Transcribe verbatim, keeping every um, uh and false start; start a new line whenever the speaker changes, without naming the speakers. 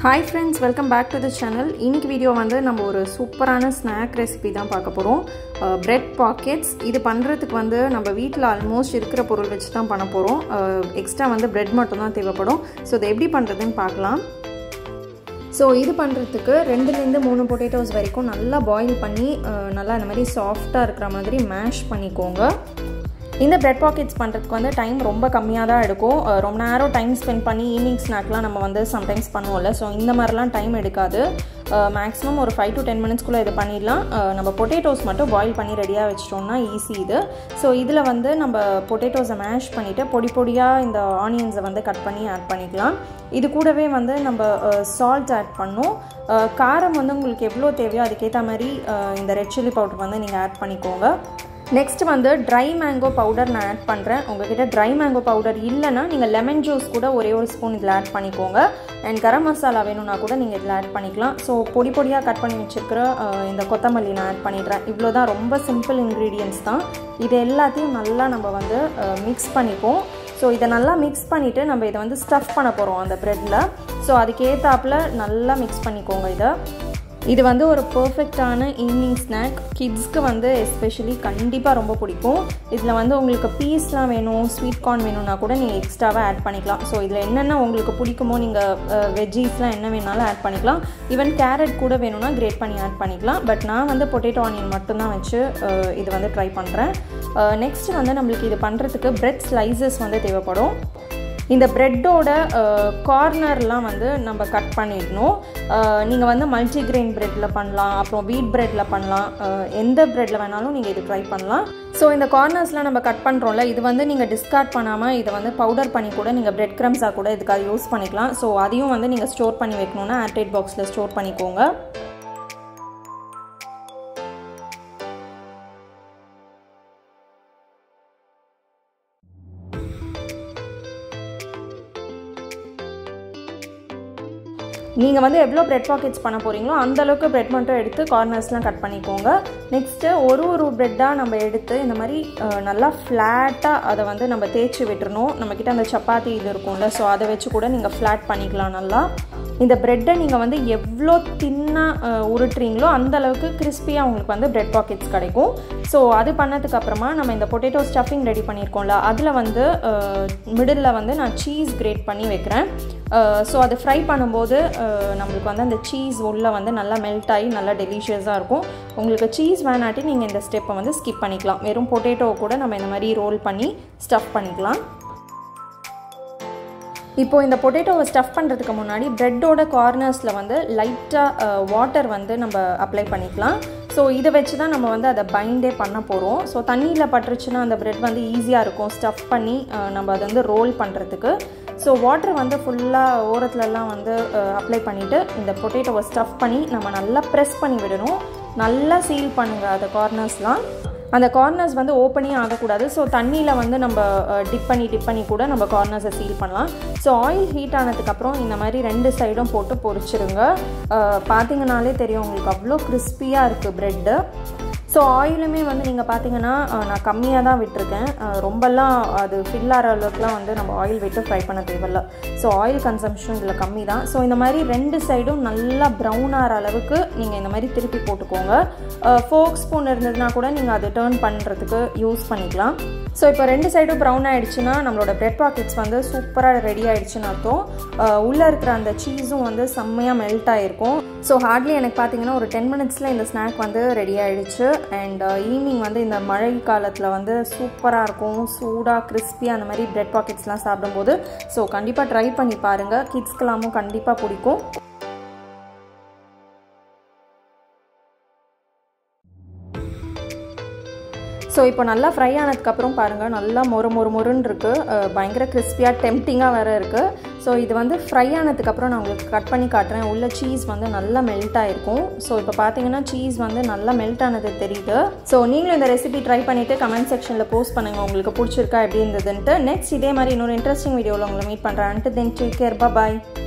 Hi friends, welcome back to the channel. இன்னைக்கு video வந்து நம்ம ஒரு சூப்பரான ஸ்நாக் ரெசிபி தான் பார்க்க போறோம். Bread pockets. இது பண்றதுக்கு வந்து நம்ம வீட்ல ஆல்மோஸ்ட் இருக்கிற பொருள் வச்சு தான் பண்ண போறோம். எக்ஸ்ட்ரா வந்து பிரெட் மட்டும் தான் தேவைப்படும். சோ இதை எப்படி பண்றதுன்னு பார்க்கலாம். சோ இது பண்றதுக்கு ரெண்டுல இருந்து மூணு பொட்டேட்டோஸ் வரைக்கும் நல்லா பாயில் பண்ணி நல்லா இந்த மாதிரி சாஃப்ட்டா இருக்கிற மாதிரி மேஷ் பண்ணிக்கோங்க. இந்த பிரெட் பாக்கெட்ஸ் பண்ணுறதுக்கு வந்து டைம் ரொம்ப கம்மியாக தான் எடுக்கும். ரொம்ப நேரம் டைம் ஸ்பெண்ட் பண்ணி ஈவினிங் ஸ்நாக்லாம் நம்ம வந்து சம்டைம்ஸ் பண்ணுவோம்ல. ஸோ இந்த மாதிரிலாம் டைம் எடுக்காது. மேக்ஸிமம் ஒரு ஃபைவ் டு டென் மினிட்ஸ்க்குள்ளே இது பண்ணிடலாம். நம்ம பொட்டேட்டோஸ் மட்டும் பாயில் பண்ணி ரெடியாக வச்சிட்டோம்னா ஈஸி இது. ஸோ இதில் வந்து நம்ம பொட்டேட்டோஸை மேஷ் பண்ணிவிட்டு பொடி பொடியாக இந்த ஆனியன்ஸை வந்து கட் பண்ணி ஆட் பண்ணிக்கலாம். இது கூடவே வந்து நம்ம சால்ட் ஆட் பண்ணோம். காரம் வந்து உங்களுக்கு எவ்வளோ தேவையோ அதுக்கேற்ற மாதிரி இந்த ரெட் சில்லி பவுடர் வந்து நீங்கள் ஆட் பண்ணிக்கோங்க. நெக்ஸ்ட் வந்து ட்ரை மேங்கோ பவுடர் நான் ஆட் பண்ணுறேன். உங்ககிட்ட ட்ரை மேங்கோ பவுடர் இல்லைன்னா நீங்கள் லெமன் ஜூஸ் கூட ஒரே ஒரு ஸ்பூன் இதில் ஆட் பண்ணிக்கோங்க. அண்ட் கரம் மசாலா வேணும்னா கூட நீங்கள் இதில் ஆட் பண்ணிக்கலாம். ஸோ பொடி பொடியாக கட் பண்ணி வச்சுருக்கிற இந்த கொத்தமல்லி நான் ஆட் பண்ணிடுறேன். இவ்வளோ தான், ரொம்ப சிம்பிள் இன்க்ரீடியன்ட்ஸ் தான். இது எல்லாத்தையும் நல்லா நம்ம வந்து மிக்ஸ் பண்ணிப்போம். ஸோ இதை நல்லா மிக்ஸ் பண்ணிவிட்டு நம்ம இதை வந்து ஸ்டஃப் பண்ண போகிறோம் அந்த ப்ரெட்டில். ஸோ அதுக்கேற்றாப்பில் நல்லா மிக்ஸ் பண்ணிக்கோங்க. இதை இது வந்து ஒரு பர்ஃபெக்டான ஈவினிங் ஸ்நாக். கிட்ஸ்க்கு வந்து எஸ்பெஷலி கண்டிப்பாக ரொம்ப பிடிக்கும். இதில் வந்து உங்களுக்கு பீஸ்லாம் வேணும், ஸ்வீட் கார்ன் வேணும்னா கூட நீங்கள் எக்ஸ்ட்ராவாக ஆட் பண்ணிக்கலாம். ஸோ இதில் என்னென்ன உங்களுக்கு பிடிக்குமோ நீங்கள் வெஜ்ஜீஸ்லாம் என்ன வேணாலும் ஆட் பண்ணிக்கலாம். ஈவன் கேரட் கூட வேணும்னா கிரேட் பண்ணி ஆட் பண்ணிக்கலாம். பட் நான் வந்து பொட்டேட்டோ ஆனியன் மட்டும்தான் வச்சு இது வந்து ட்ரை பண்ணுறேன். நெக்ஸ்ட் வந்து நம்மளுக்கு இது பண்ணுறதுக்கு பிரெட் ஸ்லைசஸ் வந்து தேவைப்படும். இந்த ப்ரெட்டோட கார்னர்லாம் வந்து நம்ம கட் பண்ணிடணும். நீங்கள் வந்து மல்டிக்ரெயின் ப்ரெட்டில் பண்ணலாம், அப்புறம் வீட் ப்ரெட்டில் பண்ணலாம், எந்த ப்ரெட்டில் வேணாலும் நீங்கள் இது ட்ரை பண்ணலாம். ஸோ இந்த கார்னர்ஸ்லாம் நம்ம கட் பண்ணுறோம்ல, இது வந்து நீங்கள் டிஸ்கார்ட் பண்ணாமல் இதை வந்து பவுடர் பண்ணி கூட நீங்கள் பிரெட் க்ரம்ஸாக கூட இதுக்காக யூஸ் பண்ணிக்கலாம். ஸோ அதையும் வந்து நீங்கள் ஸ்டோர் பண்ணி வைக்கணுன்னா ஏர்டைட் பாக்ஸில் ஸ்டோர் பண்ணிக்கோங்க. நீங்கள் வந்து எவ்வளோ பிரெட் பாக்கெட்ஸ் பண்ண போகிறீங்களோ அந்தளவுக்கு பிரெட் மட்டும் எடுத்து கார்னர்ஸ்லாம் கட் பண்ணிக்கோங்க. நெக்ஸ்ட்டு ஒரு ஒரு ப்ரெட்டாக நம்ம எடுத்து இந்த மாதிரி நல்லா ஃப்ளாட்டாக அதை வந்து நம்ம தேய்ச்சி விட்டுறணும். நம்மக்கிட்ட அந்த சப்பாத்தி இது இருக்கும்ல, ஸோ அதை வச்சு கூட நீங்கள் ஃப்ளாட் பண்ணிக்கலாம் நல்லா. இந்த ப்ரெட்டை நீங்கள் வந்து எவ்வளோ தின்னாக உருட்டுறீங்களோ அந்தளவுக்கு கிறிஸ்பியாக உங்களுக்கு வந்து பிரெட் பாக்கெட்ஸ் கிடைக்கும். ஸோ அது பண்ணதுக்கப்புறமா நம்ம இந்த பொட்டேட்டோ ஸ்டஃபிங் ரெடி பண்ணியிருக்கோம்ல, அதில் வந்து மிடில் வந்து நான் சீஸ் கிரேட் பண்ணி வைக்கிறேன். ஸோ அது ஃப்ரை பண்ணும்போது நம்மளுக்கு வந்து அந்த சீஸ் உள்ளே வந்து நல்லா மெல்ட் ஆகி நல்லா டெலிஷியஸாக இருக்கும். உங்களுக்கு சீஸ் வேணாட்டி நீங்கள் இந்த ஸ்டெப்பை வந்து ஸ்கிப் பண்ணிக்கலாம். வெறும் பொட்டேட்டோ கூட நம்ம இந்த மாதிரி ரோல் பண்ணி ஸ்டஃப் பண்ணிக்கலாம். இப்போது இந்த பொட்டேட்டோவை ஸ்டஃப் பண்ணுறதுக்கு முன்னாடி ப்ரெட்டோட கார்னர்ஸில் வந்து லைட்டாக வாட்டர் வந்து நம்ம அப்ளை பண்ணிக்கலாம். ஸோ இதை வச்சு தான் நம்ம வந்து அதை பைண்டே பண்ண போகிறோம். ஸோ தண்ணியில் பட்டுருச்சுன்னா அந்த ப்ரெட் வந்து ஈஸியாக இருக்கும் ஸ்டஃப் பண்ணி நம்ம அதை வந்து ரோல் பண்ணுறதுக்கு. ஸோ வாட்டர் வந்து ஃபுல்லாக ஓரத்துலலாம் வந்து அப்ளை பண்ணிவிட்டு இந்த பொட்டேட்டோவை ஸ்டஃப் பண்ணி நம்ம நல்லா ப்ரெஸ் பண்ணி விடணும். நல்லா சீல் பண்ணுங்கள் அந்த கார்னர்ஸ்லாம். அந்த கார்னர்ஸ் வந்து ஓப்பனே ஆகக்கூடாது. ஸோ தண்ணியில் வந்து நம்ம டிப் பண்ணி டிப் பண்ணி கூட நம்ம கார்னர்ஸை சீல் பண்ணலாம். ஸோ ஆயில் ஹீட் ஆனதுக்கப்புறம் இந்த மாதிரி ரெண்டு சைடும் போட்டு பொரிச்சிருங்க. பார்த்தீங்கனாலே தெரியும் உங்களுக்கு அவ்வளோ கிறிஸ்பியாக இருக்குது ப்ரெட்டு. ஸோ ஆயிலுமே வந்து நீங்கள் பார்த்தீங்கன்னா நான் கம்மியாக தான் விட்டுருக்கேன். ரொம்பலாம் அது ஃபில் ஆகிற அளவுக்குலாம் வந்து நம்ம ஆயில் விட்டு ஃப்ரை பண்ண தேவையில்ல. ஸோ ஆயில் கன்சம்ஷன் இதில் கம்மி தான். ஸோ இந்த மாதிரி ரெண்டு சைடும் நல்லா ப்ரௌன் ஆகிற அளவுக்கு நீங்கள் இந்த மாதிரி திருப்பி போட்டுக்கோங்க. ஃபோக் ஸ்பூன் இருந்ததுன்னா கூட நீங்கள் அதை டர்ன் பண்ணுறதுக்கு யூஸ் பண்ணிக்கலாம். ஸோ இப்போ ரெண்டு சைடும் ப்ரௌன் ஆகிடுச்சுன்னா நம்மளோட பிரெட் பாக்கெட்ஸ் வந்து சூப்பராக ரெடி ஆகிடுச்சுன்னு அர்த்தம். உள்ளே இருக்கிற அந்த சீஸும் வந்து செம்மையாக மெல்ட் ஆகிருக்கும். ஸோ ஹார்ட்லி எனக்கு பார்த்தீங்கன்னா ஒரு டென் மினிட்ஸில் இந்த ஸ்நாக் வந்து ரெடி ஆகிடுச்சு. அண்ட் ஈவினிங் வந்து இந்த மழை காலத்தில் வந்து சூப்பராக இருக்கும், சூடாக கிறிஸ்பியாக அந்த மாதிரி பிரெட் பாக்கெட்ஸ்லாம் சாப்பிடும்போது. ஸோ கண்டிப்பாக ட்ரை பண்ணி பாருங்கள், கிட்ஸ்க்கெல்லாமும் கண்டிப்பாக பிடிக்கும். ஸோ இப்போ நல்லா ஃப்ரை ஆனதுக்கப்புறம் பாருங்கள் நல்லா மொறு மொறு மொறுன்னு இருக்குது, பயங்கர கிறிஸ்பியாக டெம்ப்டிங்காக வேறு இருக்குது. ஸோ இது வந்து ஃப்ரை ஆனதுக்கப்புறம் நான் உங்களுக்கு கட் பண்ணி காட்டுறேன். உள்ள சீஸ் வந்து நல்லா மெல்ட் ஆகிருக்கும். ஸோ இப்போ பார்த்தீங்கன்னா சீஸ் வந்து நல்லா மெல்ட் ஆனது தெரியுது. ஸோ நீங்களும் இந்த ரெசிபி ட்ரை பண்ணிவிட்டு கமெண்ட் செக்ஷனில் போஸ்ட் பண்ணுங்கள் உங்களுக்கு பிடிச்சிருக்கா எப்படி இருந்ததுன்ட்டு. நெக்ஸ்ட் இதே மாதிரி இன்னொரு இன்ட்ரெஸ்டிங் வீடியோவில் உங்களை மீட் பண்ணுறேன். அன்டில் தென் டேக் கேர், பாய்.